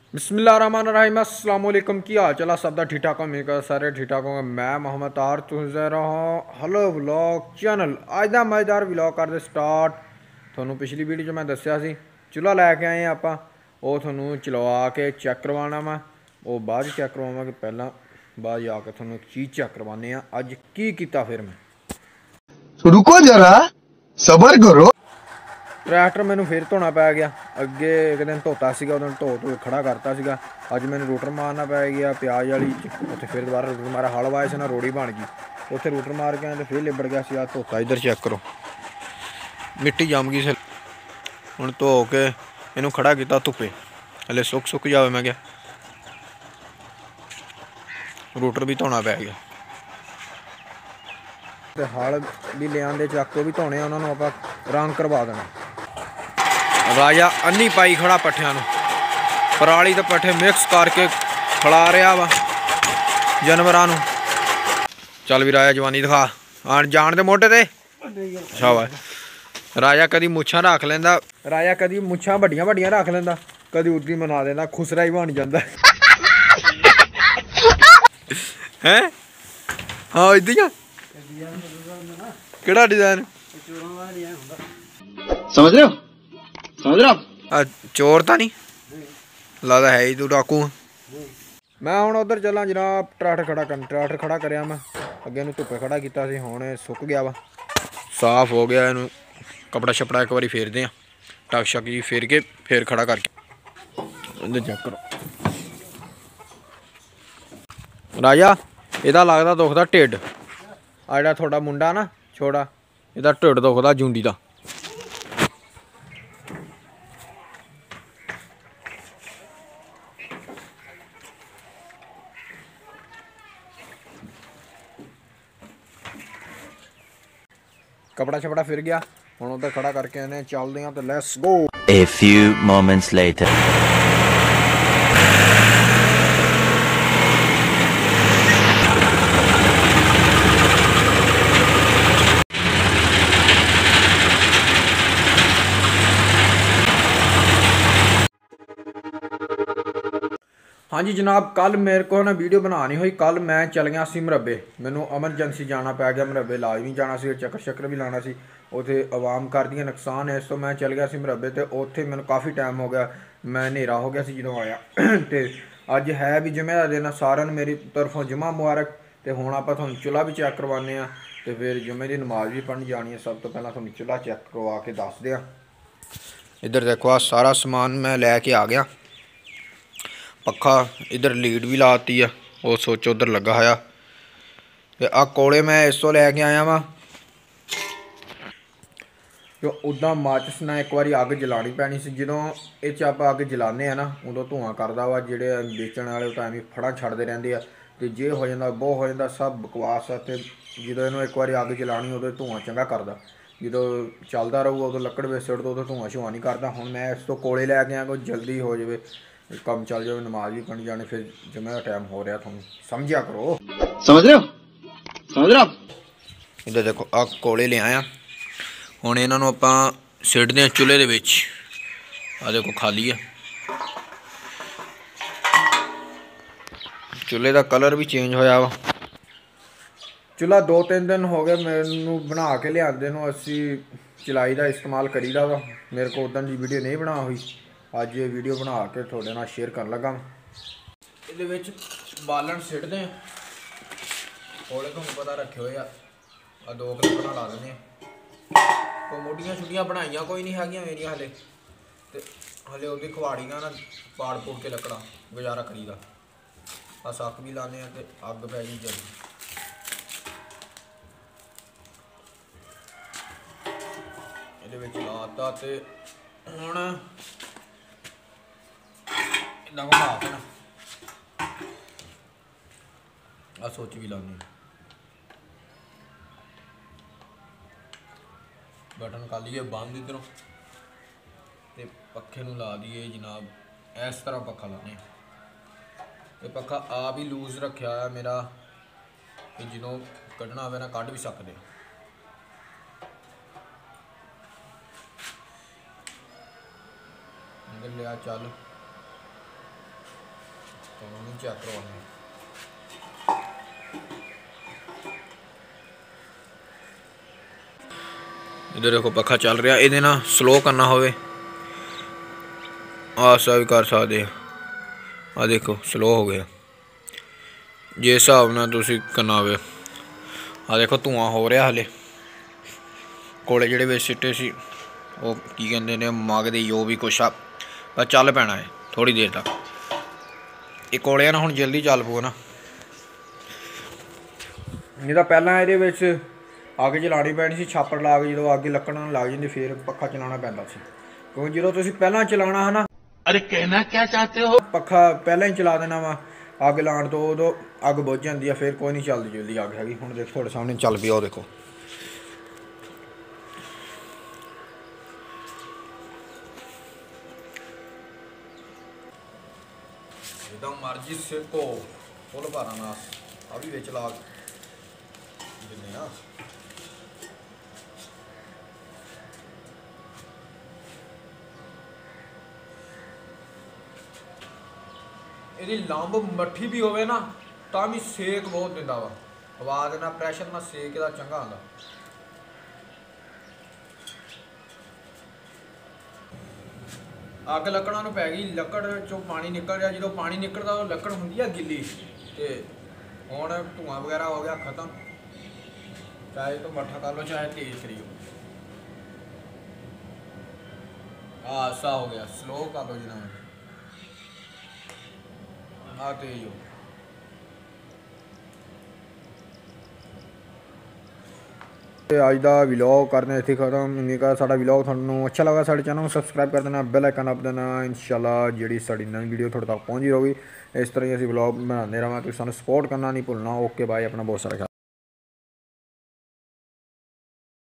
बिस्मिल्लाहिर्रहमानिर्रहीम अस्सलाम वालेकुम की हाल चला सब दा ठीक ठाक उम्मीद कर सारे ठीक ठाक होंगे। मैं मोहम्मद तार तुम रहा हलो व्लॉग चैनल अज का मज़ेदार व्लॉग करते स्टार्ट। थोनू पिछली वीडियो मैं दसिया सी चूल्हा लैके आए आप थोनू चलवा के चेक करवाना मैं वो बाद चेक करवावांगे। पहला बाद जाके थोनू एक चीज़ चेक करवाने अज की किया फिर मैं रुको जरा सबर करो। ट्रैक्टर मैंने फिर धोना पै गया। अगे एक दिन धोता सीगा उस दिन धो खड़ा करता सीगा। अज मैंने रूटर मारना पै गया प्याज वाली उत्थे फिर दोबारा रूटर मारा हल वाए से ना रोड़ी बन गई उत्थे रूटर मार के आए तो फिर लिबड़ गया सी। धोता इधर चेक करो मिट्टी जम गई हुण धो के इनू खड़ा किया धुप्पे हले सुक जाए। मैं क्या रूटर भी धोना पै गया ते हल भी ले आंदे चक के भी धोने उन्होंने आप रंग करवा देना। राजा अन्नी पाई खड़ा पट्ठिया पराली तो पट्ठे मिक्स करके खिला रहा वा जानवरां। चल भी राजा जवानी दिखा आन जान दे मोटे ते शाबाश। राजा कदी मुछां रख लेंदा राजा कदी मुछां वड्डियां वड्डियां रख लेंदा कदी उदी मना देंदा खुसरा ही बन जांदा हैं। हाँ इदां केड़ा डिजाइन समझ रहे हो चोर तो नहीं लगता है ही तू डाकू। मैं हूँ उधर चला जनाब ट्रैक्टर खड़ा कराया मैं अगे धुप्पे खड़ा किया हुणे सुक गया वा साफ हो गया। इनू कपड़ा छपड़ा एक बार फेरते हैं टक शक जी फेर के फिर खड़ा करके चेक करो। राजा ਇਹਦਾ लगता दुखदा ढिड आ जिहड़ा थोड़ा मुंडा ना छोटा ਇਹਦਾ ढिड दुखदा जूंडी का। कपड़ा छपड़ा फिर गया हुण उधर खड़ा करके आने चलते हैं तो let's go. A few moments later. हाँ जी जनाब कल मेरे को ना वीडियो बनानी हुई। कल मैं चल गया सी मरबे मैनू एमरजेंसी जाना पै गया मरबे लाजमी जाना सी चक्कर शक्कर भी लाना सी उत्थे आवाम कर दी नुकसान है। इस तो मैं चल गया सी मरबे तो उत्थे मैनू काफ़ी टाइम हो गया मैं हनेरा हो गया सी जो आया तो अज है भी जुमे का दिन सारिਆਂ मेरी तरफों जुमा मुबारक। तो हुण आपां तुहानूं चुल्हा भी चेक करवाने तो फिर जुमे की नमाज भी पढ़न जानी है। सब तो पहला तुहानूं चुल्हा चेक करवा के दसदे आ। इधर देखो आ सारा समान मैं लैके आ गया। पक्खा इधर लीड भी लाती है वो सोचो उधर लगा होया तो आ कोले मैं इसो लैके आया वा जो उदा माचिस ना एक बार अग जलानी पैनी सी। जो ये आप अग जलाने ना उदों धुआं करता वा जेडे बेचण वाले तो एवं फड़ा छड़ते रहते हैं तो जे हो जाता बहुत हो जाता सब बकवास है। तो जो इन्हों एक बार अग जलानी उदों धुआं चंगा करता जो चलता रहूगा उदों लकड़ वे सुटता उदों धुआं छुआं नहीं करता। हुण मैं इस तो कोले लैके आया कोई जल्दी हो जाए कम चल जाए नमाज भी पढ़ जाने फिर जुमे का टाइम हो रहा थोड़ा समझा करो। समझ रहे हो इधर देखो आ कोले ले आया हुण इन्हों आप सिटते हैं चूल्हे दे विच। आ देखो खाली है चूल्हे का कलर भी चेंज होया वा। चूल्हा 2-3 दिन हो गए मैनू बना के लियादे नूं असी चलाई का इस्तेमाल करीदा वा। मेरे को उदन की वीडियो नहीं बना हुई अज ये वीडियो बना के थोड़े नाल शेयर कर लगा। ये बालन सिटते हैं थोड़े तुम पता रखे हुए आ 2 कलपना ला देने तो मोटियां छुट्टियां बनाइया कोई नहीं है मेरिया हले तो हले वो खवाड़ी ना पाड़ पूड़ के लकड़ा गुजारा करीदा। अस अग भी लाने तो अग पै गई जल्दी। ये लाता तो हुण इदा घुमा देना आ सोच भी लाने बटन कर लीए बंद इधरों तो पखे नूं ला दिए जनाब। इस तरह पखा लाने तो पखा आप ही लूज रखा है मेरा कि जो कढ़ना आवे ना कढ़ भी सकते। लिया चल ਤੁਹਾਨੂੰ ਨਹੀਂ ਚੈੱਕ ਕਰਵਾਉਣੀ। इधर देखो पखा चल रहा, ये ना स्लो करना होवे आसा भी कर सकते। आ देखो स्लो हो गया जिस हिसाब नाल तुसीं करना होवे। आ देखो धुआं हो रहा हले, कोले जिहड़े विच सिट्टे सी वो की कहंदे ने मगदे जो भी कुछ आ, पर चल पैना है थोड़ी देर तक। ये कोले ना हुण जल्दी चल पो ना, नहीं तो पहलां इहदे विच अग चलानी पैनी सी, छापर ला के जो अग लकड़ां लग जाती फिर पखा चलाना पैंदा सी, क्योंकि जो तुसीं पहलां चलाना है ना, अरे कहना क्या चाहते हो? पखा पहलां ही चला देना वा अग लाण तो उदों अग बुझ जाती है, फिर कोई नहीं चलदी जुलदी अग हैगी। हुण देखो थोड़े सामने चल पई, देखो जिद्दां मर्जी सेको फुल भारा नास आ भी विच ला दिन्ने आ। ਇਹਦੀ ਲੰਬ ਮੱਠੀ ਵੀ ਹੋਵੇ ਨਾ ਤਾਂ ਵੀ ਸੇਕ ਬਹੁਤ ਦਿੰਦਾ ਵਾ, ਹਵਾ ਦੇ ਨਾਲ ਪ੍ਰੈਸ਼ਰ ਨਾਲ ਸੇਕ ਇਹਦਾ ਚੰਗਾ ਹੁੰਦਾ। ਅੱਗ ਲੱਕੜਾਂ ਨੂੰ ਪੈ ਗਈ, ਲੱਕੜ ਚੋਂ ਪਾਣੀ ਨਿਕਲ ਰਿਹਾ, ਜਦੋਂ ਪਾਣੀ ਨਿਕਲਦਾ ਉਹ ਲੱਕੜ ਹੁੰਦੀ ਆ ਗਿੱਲੀ, ਤੇ ਹੁਣ ਧੂਆਂ ਵਗੈਰਾ ਹੋ ਗਿਆ ਖਤਮ। ਚਾਹੇ ਤੋਂ ਮੱਠਾ ਕਰ ਲਓ ਚਾਹੇ ਤੇਜ਼ ਕਰੀਓ। ਆਸਾ ਹੋ ਗਿਆ, ਸਲੋ ਕਰ ਲਓ ਜਿੰਨਾ ਆ ਤੇਜ਼ ਹੋ। ਅੱਜ ਦਾ ਵਲੌਗ ਕਰਨਾ ਇੱਥੇ ਖਤਮ। ਉਮੀਦ ਕਰ ਸਾਡਾ ਵਲੌਗ ਤੁਹਾਨੂੰ ਅੱਛਾ ਲੱਗਾ। ਸਾਡੇ ਚੈਨਲ ਨੂੰ ਸਬਸਕ੍ਰਾਈਬ ਕਰ ਦੇਣਾ, ਬੈਲ ਆਈਕਨ ਦਬਾ ਦੇਣਾ। ਇਨਸ਼ਾਅੱਲਾ ਜਿਹੜੀ ਸਾਡੀ ਨਵੀਂ ਵੀਡੀਓ ਤੁਹਾਡੇ ਤੱਕ ਪਹੁੰਚਦੀ ਰਹੂਗੀ। ਇਸ ਤਰ੍ਹਾਂ ਹੀ ਅਸੀਂ ਵਲੌਗ ਬਣਾਉਂਦੇ ਰਹਾਂਗੇ, ਤੁਸੀਂ ਸਾਨੂੰ ਸਪੋਰਟ ਕਰਨਾ ਨਹੀਂ ਭੁੱਲਣਾ। ਓਕੇ ਬਾਏ, ਆਪਣਾ ਬਹੁਤ ਸਾਰਾ ਖਿਆਲ।